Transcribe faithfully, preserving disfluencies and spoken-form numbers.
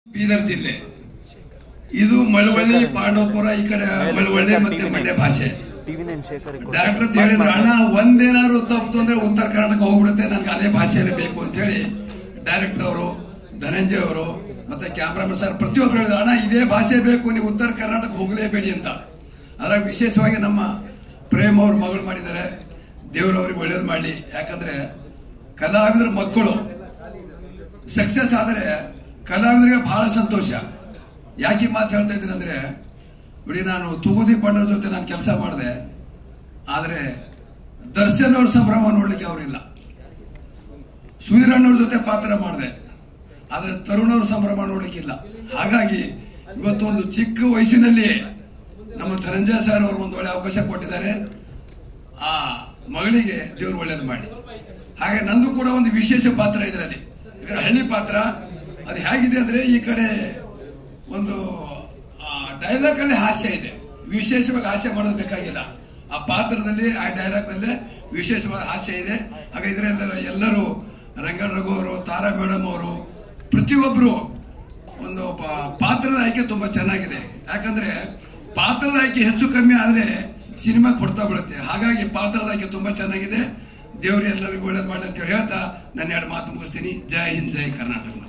ಬೀದರ್ ಜಿಲ್ಲೆ ಇದು ಮಳವಳ್ಳಿ ಪಾಂಡವಪುರ ಈ ಕಡೆ ಮಳವಳ್ಳಿ ಮತ್ತೆ ಮಂಡ್ಯ ಭಾಷೆ. ಡಾಕ್ಟರ್ ಅಂತ ಹೇಳಿದ್ರು ಅಣ್ಣ ಒಂದೇನಾದ್ರು ತಪ್ಪು ಅಂದ್ರೆ ಉತ್ತರ ಕರ್ನಾಟಕ ಹೋಗ್ಬಿಡುತ್ತೆ, ನನ್ಗೆ ಅದೇ ಭಾಷೆಯಲ್ಲಿ ಬೇಕು ಅಂತ ಹೇಳಿ ಡೈರೆಕ್ಟರ್ ಅವರು, ಧನಂಜಯ ಅವರು ಮತ್ತೆ ಕ್ಯಾಮ್ರಾಮನ್ ಸರ್ ಪ್ರತಿಯೊಬ್ಬರು ಹೇಳಿದ್ರು ಅಣ್ಣ ಇದೇ ಭಾಷೆ ಬೇಕು, ನೀವು ಉತ್ತರ ಕರ್ನಾಟಕ ಹೋಗಲೇಬೇಡಿ ಅಂತ. ಅದ್ರಾಗ ವಿಶೇಷವಾಗಿ ನಮ್ಮ ಪ್ರೇಮ್ ಅವ್ರ ಮಗಳು ಮಾಡಿದ್ದಾರೆ, ದೇವರವ್ರಿಗೆ ಒಳ್ಳೇದು ಮಾಡಲಿ. ಯಾಕಂದ್ರೆ ಕಲಾವಿದರ ಮಕ್ಕಳು ಸಕ್ಸಸ್ ಆದರೆ ಕಲಾವಿದರಿಗೆ ಬಹಳ ಸಂತೋಷ. ಯಾಕೆ ಮಾತು ಹೇಳ್ತಾ ಇದ್ದೀನಿ ಅಂದ್ರೆ, ನೋಡಿ ನಾನು ತೂಗುದಿ ಪಂಡದ ಜೊತೆ ನಾನು ಕೆಲಸ ಮಾಡಿದೆ, ಆದರೆ ದರ್ಶನ್ ಅವ್ರ ಸಂಭ್ರಮ ನೋಡ್ಲಿಕ್ಕೆ ಅವರಿಲ್ಲ. ಸುಧೀರಣ್ಣವ್ರ ಜೊತೆ ಪಾತ್ರ ಮಾಡಿದೆ, ಆದರೆ ತರುಣ್ ಅವ್ರ ಸಂಭ್ರಮ ನೋಡ್ಲಿಕ್ಕಿಲ್ಲ. ಹಾಗಾಗಿ ಇವತ್ತು ಒಂದು ಚಿಕ್ಕ ವಯಸ್ಸಿನಲ್ಲಿ ನಮ್ಮ ಧನಂಜಯ ಸರ್ ಅವರು ಒಂದು ಒಳ್ಳೆ ಅವಕಾಶ ಕೊಟ್ಟಿದ್ದಾರೆ. ಆ ಮಗಳಿಗೆ ದೇವರು ಒಳ್ಳೇದು ಮಾಡಿ. ಹಾಗೆ ನಂದು ಕೂಡ ಒಂದು ವಿಶೇಷ ಪಾತ್ರ ಇದರಲ್ಲಿ. ಯಾಕಂದ್ರೆ ಹಳ್ಳಿ ಪಾತ್ರ ಅದು ಹೇಗಿದೆ ಅಂದ್ರೆ, ಈ ಕಡೆ ಒಂದು ಡೈಲಾಗ್ ಅಲ್ಲಿ ಹಾಸ್ಯ ಇದೆ, ವಿಶೇಷವಾಗಿ ಹಾಸ್ಯ ಮಾಡೋದು ಬೇಕಾಗಿಲ್ಲ. ಆ ಪಾತ್ರದಲ್ಲಿ ಆ ಡೈಲಾಗ್ ನಲ್ಲಿ ವಿಶೇಷವಾದ ಹಾಸ್ಯ ಇದೆ. ಹಾಗೆ ಇದರಲ್ಲಿ ಎಲ್ಲರೂ ರಂಗಣ್ಣ ರಘು ಅವರು, ತಾರಾ ಮೇಡಮ್ ಅವರು, ಪ್ರತಿಯೊಬ್ಬರು ಒಂದು ಪಾತ್ರದ ಆಯ್ಕೆ ತುಂಬಾ ಚೆನ್ನಾಗಿದೆ. ಯಾಕಂದ್ರೆ ಪಾತ್ರದ ಆಯ್ಕೆ ಹೆಚ್ಚು ಕಮ್ಮಿ ಆದ್ರೆ ಸಿನಿಮಾ ಕೊಡ್ತಾ ಬಿಡುತ್ತೆ. ಹಾಗಾಗಿ ಪಾತ್ರದ ಆಯ್ಕೆ ತುಂಬಾ ಚೆನ್ನಾಗಿದೆ. ದೇವರು ಎಲ್ಲರಿಗೂ ಒಳ್ಳೇದು ಮಾಡಲಿ ಅಂತ ಹೇಳಿ ಹೇಳ್ತಾ ನನ್ನ ಎರಡು ಮಾತು ಮುಗಿಸ್ತೀನಿ. ಜೈ ಹಿಂದ್, ಜೈ ಕರ್ನಾಟಕ.